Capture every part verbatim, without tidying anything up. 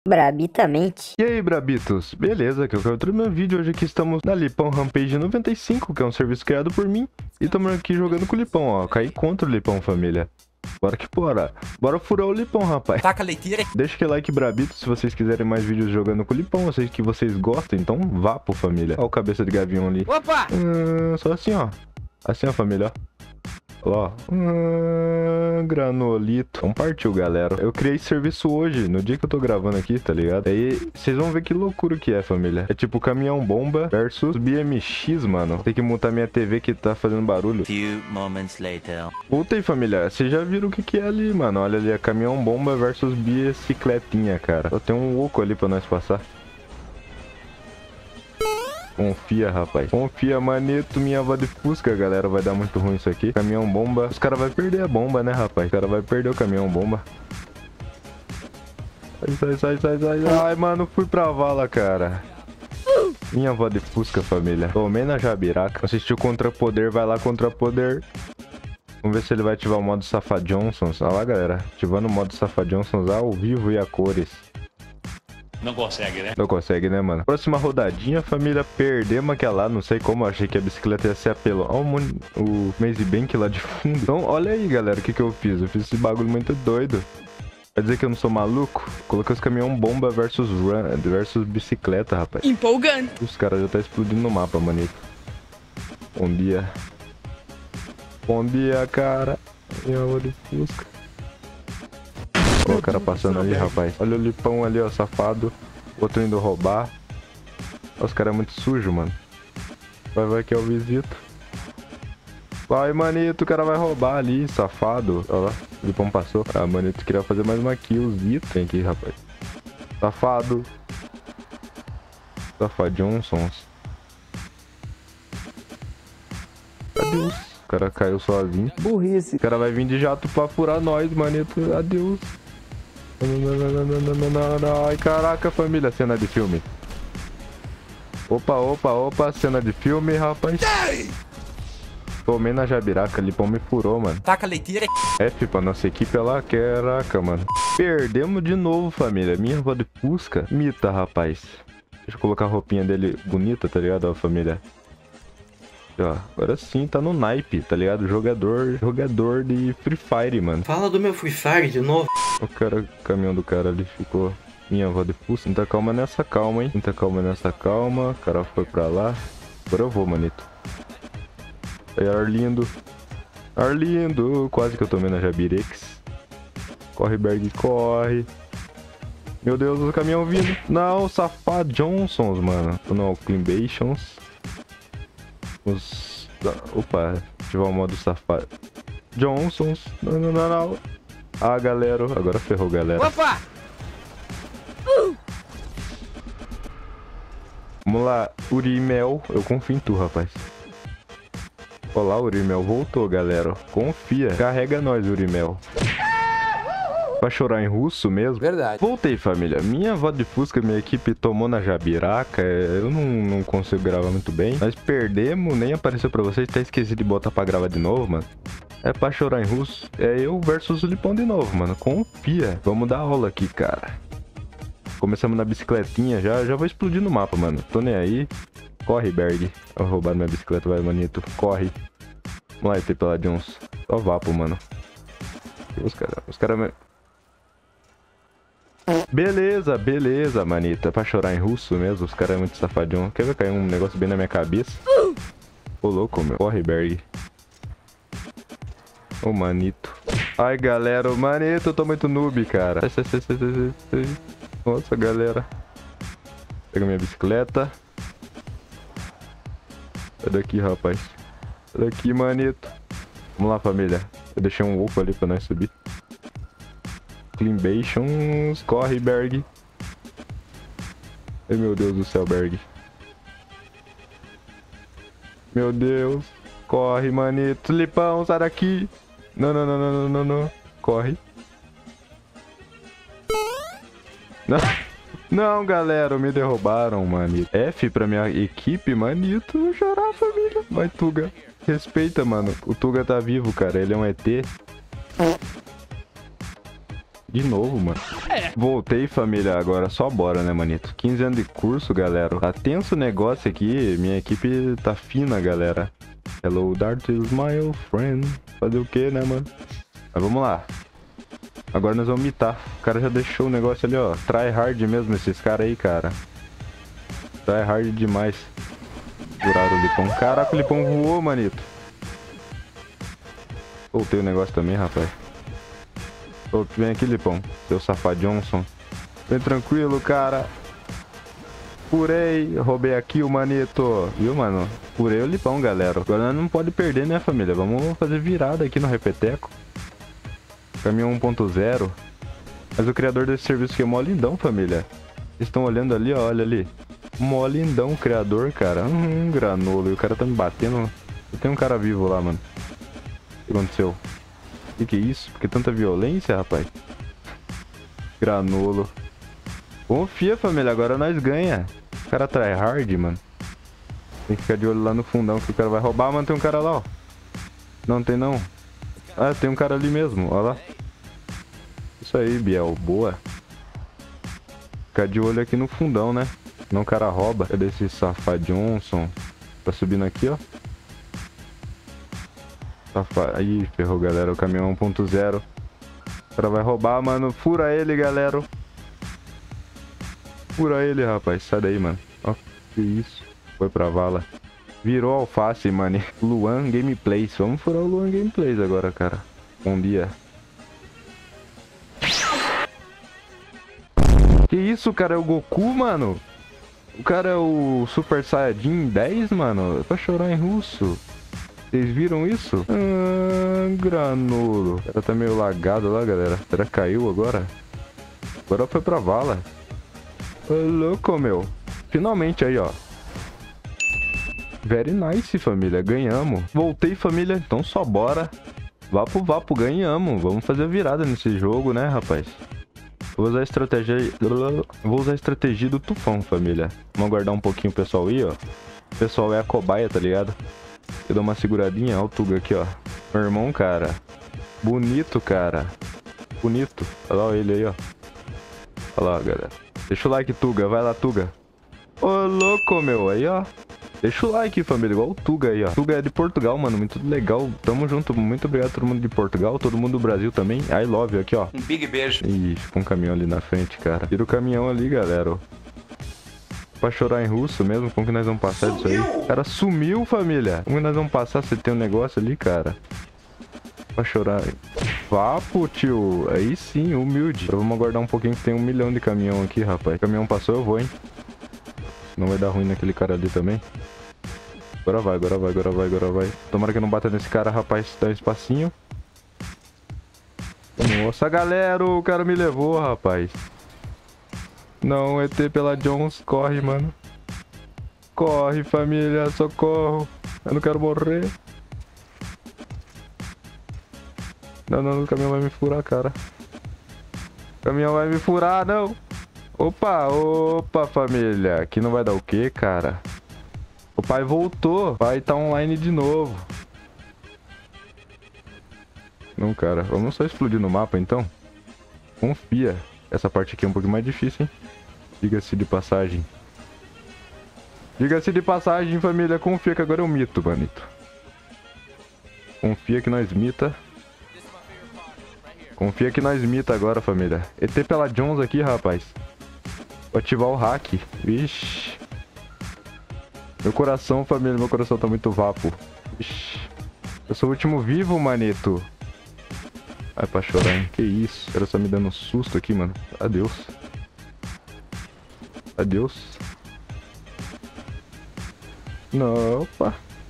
Brabitamente. E aí, Brabitos? Beleza, que eu quero outro meu vídeo. Hoje aqui estamos na Lipão Rampage noventa e cinco, que é um serviço criado por mim. E estamos aqui jogando com o Lipão, ó. Caí contra o Lipão, família. Bora que bora. Bora furar o Lipão, rapaz. Taca a leiteira. Deixa aquele like, Brabitos, se vocês quiserem mais vídeos jogando com o Lipão. Eu sei que vocês gostam, então vá, pô, família. Ó o cabeça de gavião ali. Opa! Hum, só assim, ó. Assim, ó, família, ó. Ó, hum, granolito. Vamos partiu, galera. Eu criei esse serviço hoje, no dia que eu tô gravando aqui, tá ligado? Aí vocês vão ver que loucura que é, família. É tipo caminhão bomba versus B M X, mano. Tem que montar minha T V que tá fazendo barulho. Few moments later. Voltei, família. Vocês já viram o que que é ali, mano? Olha ali, é caminhão bomba versus bicicletinha, cara. Só tem um oco ali pra nós passar. Confia, rapaz. Confia, manito. Minha avó de Fusca, galera. Vai dar muito ruim isso aqui. Caminhão bomba. Os caras vão perder a bomba, né, rapaz? Os caras vão perder o caminhão bomba. Sai, sai, sai, sai, sai. Ai, mano, fui pra vala, cara. Minha avó de Fusca, família. Tomei na jabiraca. Assistiu Contra Poder. Vai lá, Contra Poder. Vamos ver se ele vai ativar o modo Safadjonsons. Olha lá, galera. Ativando o modo Safadjonsons ao vivo e a cores. Não consegue, né? Não consegue, né, mano? Próxima rodadinha, família. Perdemos aquela lá. Não sei como. Achei que a bicicleta ia ser apelo. Olha o, mon... o Maze Bank lá de fundo. Então, olha aí, galera. O que que eu fiz? Eu fiz esse bagulho muito doido. Quer dizer que eu não sou maluco? Coloquei os caminhão bomba versus run versus bicicleta, rapaz. Empolgante. Os caras já tá explodindo no mapa, manito. Bom dia. Bom dia, cara. Minha avó de Fusca. Olha o cara passando ali, rapaz. Olha o Lipão ali, ó, safado. Outro indo roubar. Os caras é muito sujo, mano. Vai, vai que é o visito. Vai, manito, o cara vai roubar ali, safado. Olha lá, o Lipão passou. Ah, manito, queria fazer mais uma killzita. Tem aqui, rapaz. Safado. Safadjonsons. Adeus. O cara caiu sozinho. Burrice. O cara vai vir de jato pra furar nós, manito. Adeus. Ai, caraca, família, cena de filme. Opa, opa, opa, cena de filme, rapaz. Tomei na jabiraca, Lipão me furou, mano. Taca a leiteira. F pra nossa equipe, lá, caraca, mano. Perdemos de novo, família. Minha avó de Fusca. Mita, rapaz. Deixa eu colocar a roupinha dele bonita, tá ligado, ó, família? Ó, agora sim, tá no naipe, tá ligado? Jogador, jogador de Free Fire, mano. Fala do meu Free Fire de novo. O cara, o caminhão do cara ali ficou. Minha avó de Fusca. Muita calma nessa calma, hein? Muita calma nessa calma. O cara foi pra lá. Agora eu vou, manito. Aí, Arlindo. Arlindo. Quase que eu tomei na Jabirex. Corre, Berg, corre. Meu Deus, o caminhão vindo. Não, Safadjonsons, mano. Não, Climbations. Os... Opa, ativar o modo Safado. Johnsons. Não, não, não, não. Ah, galera. Agora ferrou, galera. Opa! Uh! Vamos lá, Urimel. Eu confio em tu, rapaz. Olá, Urimel. Voltou, galera. Confia. Carrega nós, Urimel. Vai chorar em russo mesmo? Verdade. Voltei, família. Minha avó de Fusca, minha equipe tomou na jabiraca. Eu não, não consigo gravar muito bem. Nós perdemos, nem apareceu pra vocês. Até esqueci de botar pra gravar de novo, mano. É pra chorar em russo. É eu versus o Lipão de novo, mano. Confia. Vamos dar aula aqui, cara. Começamos na bicicletinha. Já, já vou explodir no mapa, mano. Tô nem aí. Corre, Berg. Vou roubar minha bicicleta, vai, manito. Corre. Vamos lá, E T Peladinhos. Só vapo, mano. Os caras... Os caras... Beleza, beleza, manita. Pra chorar em russo mesmo, os caras é muito safadinho. Quer ver cair um negócio bem na minha cabeça? Ô, louco, meu. Corre, Berg. Ô, manito. Ai, galera, o manito, eu tô muito noob, cara. Nossa, galera. Pega minha bicicleta. Sai daqui, rapaz. Sai daqui, manito. Vamos lá, família. Eu deixei um oco ali pra nós subir. Climbations, corre, Berg. Ai, meu Deus do céu, Berg. Meu Deus. Corre, manito. Lipão, sai daqui. Não, não, não, não, não, não. Corre. Não, não, galera, me derrubaram, manito. F pra minha equipe, manito. Vou chorar, família. Vai, Tuga. Respeita, mano. O Tuga tá vivo, cara. Ele é um E T. De novo, mano. É. Voltei, família. Agora só bora, né, manito? quinze anos de curso, galera. Tá tenso o negócio aqui. Minha equipe tá fina, galera. Hello, Dart is my old friend. Fazer o que, né, mano? Mas vamos lá. Agora nós vamos mitar. O cara já deixou o negócio ali, ó. Try hard mesmo esses caras aí, cara. Try hard demais. Furaram o Lipão. Caraca, o Lipão voou, manito. Voltei o negócio também, rapaz. Ô, vem aqui, Lipão. Seu safado Johnson. Vem tranquilo, cara. Furei. Roubei aqui o manito. Viu, mano? Furei o Lipão, galera. Agora não pode perder, né, família? Vamos fazer virada aqui no repeteco. Caminhão um ponto zero. Mas o criador desse serviço aqui é mó lindão, família. Vocês estão olhando ali, ó. Olha ali. Mó lindão o criador, cara. Hum, granolo. E o cara tá me batendo. Tem um cara vivo lá, mano. O que aconteceu? O que, que é isso? Por que tanta violência, rapaz? Granolo. Confia, família. Agora nós ganha. O cara try hard, mano. Tem que ficar de olho lá no fundão que o cara vai roubar. Mano, tem um cara lá, ó. Não tem não. Ah, tem um cara ali mesmo. Olha lá. Isso aí, Biel. Boa. Ficar de olho aqui no fundão, né? Senão o cara rouba. Cadê esse safado Johnson? Tá subindo aqui, ó. Safado. Aí, ferrou, galera. O caminhão um ponto zero. O cara vai roubar, mano. Fura ele, galera. Fura ele, rapaz. Sai daí, mano. Ó, que isso. Foi pra vala. Virou alface, mano. Luan Gameplays. Vamos furar o Luan Gameplays agora, cara. Bom dia. Que isso, cara? É o Goku, mano? O cara é o Super Saiyajin dez, mano? É pra chorar em russo. Vocês viram isso? Ah, granolo. O cara tá meio lagado lá, galera. Será que caiu agora? Agora foi pra vala. Ô, louco, meu. Finalmente aí, ó. Very nice, família. Ganhamos. Voltei, família. Então só bora. Vapo, vapo. Ganhamos. Vamos fazer a virada nesse jogo, né, rapaz? Vou usar a estratégia... Vou usar a estratégia do tufão, família. Vamos aguardar um pouquinho o pessoal aí, ó. O pessoal é a cobaia, tá ligado? Eu dou uma seguradinha. Olha o Tuga aqui, ó. Meu irmão, cara. Bonito, cara. Bonito. Olha lá ele aí, ó. Olha lá, galera. Deixa o like, Tuga. Vai lá, Tuga. Ô, louco, meu. Aí, ó. Deixa o like, família. Igual o Tuga aí, ó. Tuga é de Portugal, mano. Muito legal. Tamo junto. Muito obrigado a todo mundo de Portugal. Todo mundo do Brasil também. I love you aqui, ó. Um big beijo. Ih, ficou um caminhão ali na frente, cara. Tira o caminhão ali, galera, ó. Pra chorar em russo mesmo. Como que nós vamos passar disso aí? O cara sumiu, família. Como que nós vamos passar se tem um negócio ali, cara? Pra chorar. Vapo, tio. Aí sim, humilde. Então, vamos aguardar um pouquinho que tem um milhão de caminhão aqui, rapaz. O caminhão passou, eu vou, hein. Não vai dar ruim naquele cara ali também. Agora vai, agora vai, agora vai, agora vai. Tomara que eu não bata nesse cara, rapaz. Dá um espacinho. Nossa, galera, o cara me levou, rapaz. Não, E T pela Jones. Corre, mano. Corre, família. Socorro. Eu não quero morrer. Não, não, o caminhão vai me furar, cara. O caminhão vai me furar, não. Opa, opa, família. Aqui não vai dar o quê, cara? O pai voltou. O pai tá online de novo. Não, cara. Vamos só explodir no mapa, então. Confia. Essa parte aqui é um pouquinho mais difícil, hein? Diga-se de passagem. Diga-se de passagem, família. Confia que agora eu mito, manito. Confia que nós mita. Confia que nós mita agora, família. E T pela Jones aqui, rapaz. Vou ativar o hack. Vixe. Meu coração, família. Meu coração tá muito vapo. Vixe. Eu sou o último vivo, manito. Vai pra chorar, hein? Que isso? O cara só me dando um susto aqui, mano. Adeus. Adeus. Não, opa.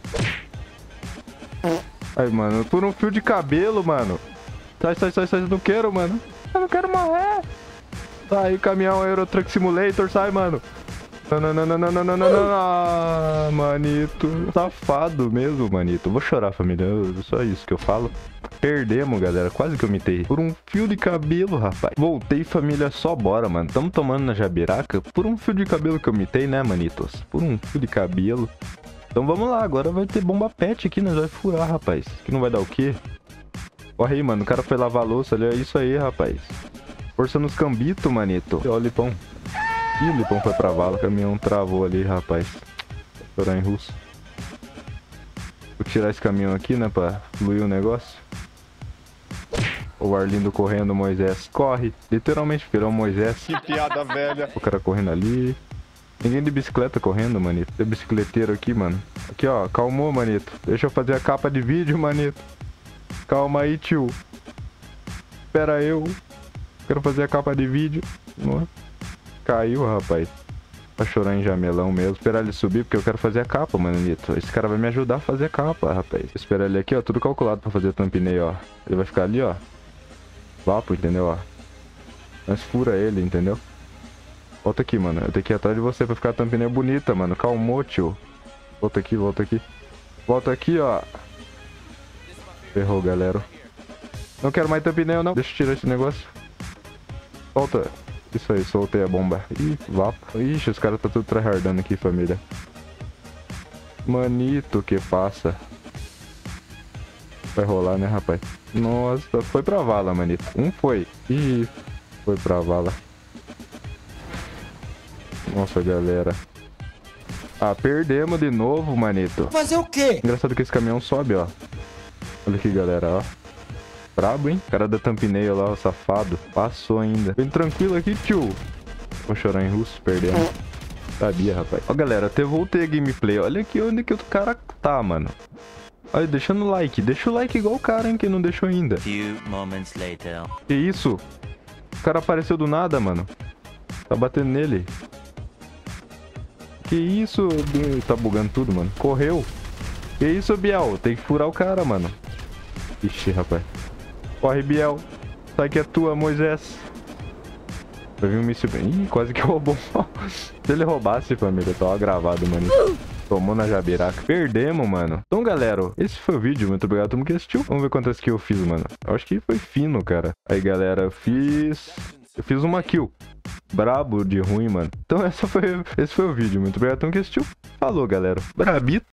Ai, mano. Por um fio de cabelo, mano. Sai, sai, sai, sai. Não quero, mano. Eu não quero morrer. Sai, caminhão Euro Truck Simulator. Sai, mano. Não, não, não, não, não, não, não, não, não. Ah, manito. Safado mesmo, manito. Vou chorar, família. Eu, só isso que eu falo. Perdemos, galera. Quase que eu mitei. Por um fio de cabelo, rapaz. Voltei, família. Só bora, mano. Tamo tomando na jabiraca. Por um fio de cabelo que eu mitei, né, manitos? Por um fio de cabelo. Então vamos lá. Agora vai ter bomba pet aqui. Nós vai furar, rapaz. Que não vai dar o quê? Corre aí, mano. O cara foi lavar a louça ali. É isso aí, rapaz. Força nos cambitos, manito. Ó, o Lipão. Ih, o Lipão foi pra vala. O caminhão travou ali, rapaz. Vou chorar em russo. Vou tirar esse caminhão aqui, né, pra fluir o negócio. O Arlindo correndo, Moisés. Corre. Literalmente virou Moisés. Que piada velha. O cara correndo ali. Ninguém de bicicleta correndo, manito. Tem bicicleteiro aqui, mano. Aqui, ó. Calmou, manito. Deixa eu fazer a capa de vídeo, manito. Calma aí, tio. Espera eu. Quero fazer a capa de vídeo. Caiu, rapaz. Pra chorar em jamelão mesmo. Esperar ele subir, porque eu quero fazer a capa, manito. Esse cara vai me ajudar a fazer a capa, rapaz. Esperar ele aqui, ó. Tudo calculado pra fazer o thumbnail, ó. Ele vai ficar ali, ó. Vapo, entendeu, ó. Mas fura ele, entendeu? Volta aqui, mano. Eu tenho que ir atrás de você pra ficar a thumbnail bonita, mano. Calmou, tio. Volta aqui, volta aqui. Volta aqui, ó. Ferrou, galera. Não quero mais thumbnail, não. Deixa eu tirar esse negócio. Solta. Isso aí, soltei a bomba. Ih, vapo. Ixi, os caras tá tudo tryhardando aqui, família. Manito, que passa. Vai rolar, né, rapaz? Nossa, foi pra vala, manito. Um foi. Ih, foi pra vala. Nossa, galera. Ah, perdemos de novo, manito. Fazer o quê? Engraçado que esse caminhão sobe, ó. Olha aqui, galera, ó. Brabo, hein? Cara da thumbnail lá, o safado. Passou ainda. Bem tranquilo aqui, tio. Vou chorar em russo, perdemos. Sabia, rapaz. Ó, galera, até voltei a gameplay. Olha aqui onde que o cara tá, mano. Olha, deixando o like. Deixa o like igual o cara, hein, que não deixou ainda. Few moments later. Que isso? O cara apareceu do nada, mano. Tá batendo nele. Que isso? Tá bugando tudo, mano. Correu. Que isso, Biel? Tem que furar o cara, mano. Ixi, rapaz. Corre, Biel. Sai que é tua, Moisés. Vai vir um míssil. Ih, quase que roubou. Se ele roubasse, família, tava gravado, mano. Tomou na jabiraca. Perdemos, mano. Então, galera, esse foi o vídeo. Muito obrigado a todo mundo que assistiu. Vamos ver quantas kills eu fiz, mano. Eu acho que foi fino, cara. Aí, galera, eu fiz... Eu fiz uma kill. Brabo de ruim, mano. Então, essa foi... esse foi o vídeo. Muito obrigado a todo mundo que assistiu. Falou, galera. Brabito.